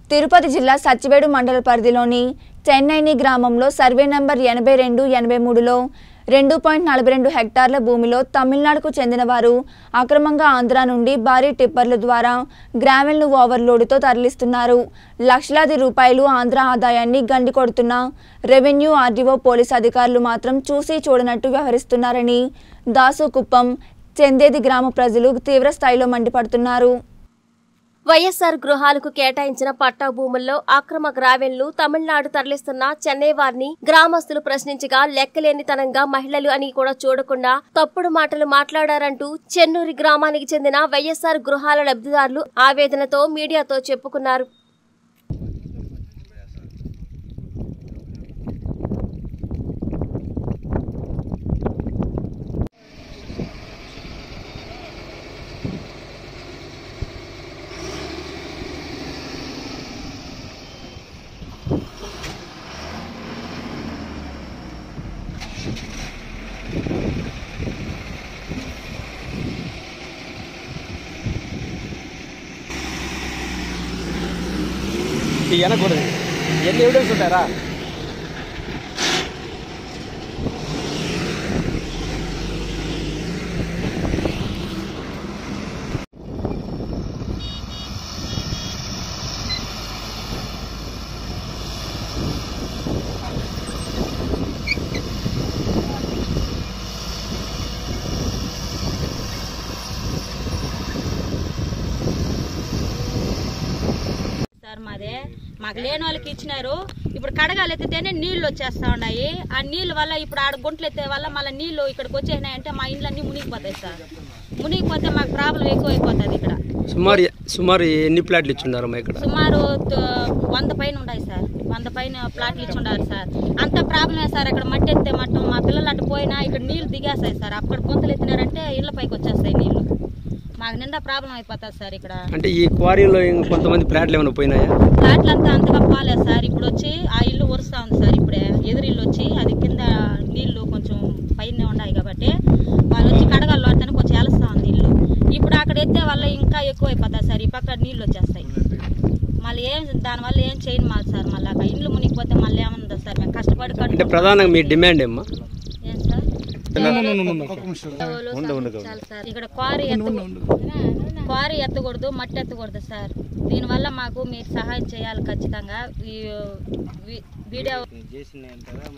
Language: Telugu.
తిరుపతి జిల్లా సచ్చివేడు మండల పరిధిలోని చెన్నైని గ్రామంలో సర్వే నంబర్ 82-83లో 2.42 హెక్టార్ల భూమిలో తమిళనాడుకు చెందిన వారు అక్రమంగా ఆంధ్ర నుండి భారీ టిప్పర్ల ద్వారా గ్రావెల్ను ఓవర్లోడ్తో తరలిస్తున్నారు. లక్షలాది రూపాయలు ఆంధ్ర ఆదాయాన్ని గండికొడుతున్న రెవెన్యూ ఆర్డీఓ పోలీసు అధికారులు మాత్రం చూసి చూడనట్టు వ్యవహరిస్తున్నారని దాసుకుప్పం చెందేది గ్రామ ప్రజలు తీవ్ర స్థాయిలో మండిపడుతున్నారు. వైఎస్ఆర్ గృహాలకు కేటాయించిన పట్టా భూముల్లో అక్రమ గ్రావెల్ను తమిళనాడు తరలిస్తున్న చెన్నై వారిని గ్రామస్తులు ప్రశ్నించగా లెక్కలేనితనంగా మహిళలు అని కూడా చూడకుండా తప్పుడు మాటలు మాట్లాడారంటూ చెన్నూరి గ్రామానికి చెందిన వైఎస్ఆర్ గృహాల లబ్ధిదారులు ఆవేదనతో మీడియాతో చెప్పుకున్నారు. అనకూడదు ఎన్ని ఎవిడెన్స్ ఉంటారా? మాకు లేని వాళ్ళకి ఇచ్చినారు. ఇప్పుడు కడగాలు ఎత్తితేనే నీళ్లు వచ్చేస్తా ఉన్నాయి. ఆ నీళ్ళ వల్ల ఇప్పుడు ఆడ గుంటలు ఎత్తే వల్ల మళ్ళీ నీళ్లు ఇక్కడికి వచ్చేసినాయంటే మా ఇండ్లన్నీ మునిగిపోతాయి సార్. మునిగిపోతే మాకు ప్రాబ్లం ఎక్కువైపోతుంది. ఇక్కడ సుమారు ఎన్ని ప్లాట్లు ఇచ్చున్నారు? ఇక్కడ సుమారు 100 పైన ఉన్నాయి సార్. 100 పైన ప్లాట్లు ఇచ్చుండారు సార్. అంత ప్రాబ్లమే సార్. అక్కడ మట్టి ఎత్తే మట్టం మా పిల్లలు అటు పోయినా ఇక్కడ నీళ్లు దిగేస్తాయి సార్. అక్కడ గుంతలు ఎత్తినారంటే ఇళ్ల పైకి వచ్చేస్తాయి నీళ్లు. మాకు నిండా ప్రాబ్లం అయిపోతుంది సార్. ఇక్కడ అంటే ఈ క్వారీలో కొంతమంది ప్లాట్లు ఏమైనా పోయినాయా? ప్లాట్లు అంతా అంతగా పోలేదు సార్. ఇప్పుడు వచ్చి ఆ ఇల్లు వరుస్తా ఉంది సార్. ఇప్పుడే ఎదురిల్లు వచ్చి అది కింద నీళ్లు కొంచెం పైన ఉన్నాయి కాబట్టి వాళ్ళు వచ్చి కడగాల్లో అతను కొంచెం ఎలుస్తా ఉంది ఇల్లు. ఇప్పుడు అక్కడ ఎత్తే వల్ల ఇంకా ఎక్కువ అయిపోతుంది సార్. ఈ పక్క నీళ్లు వచ్చేస్తాయి. మళ్ళీ దానివల్ల ఏం చేయను మాకు సార్. మళ్ళీ అక్కడ ఇండ్లు మునిగిపోతే మళ్ళీ ఏమన్నా సార్ మేము కష్టపడి అంటే ప్రధానంగా మీ డిమాండ్ ఏమ్మా? ఏం సార్ ఇక్కడ క్వారీ ఎత్తకూడదు, మట్టి ఎత్తకూడదు సార్. దీనివల్ల మాకు మీరు సహాయం చేయాలి ఖచ్చితంగా. వీడియో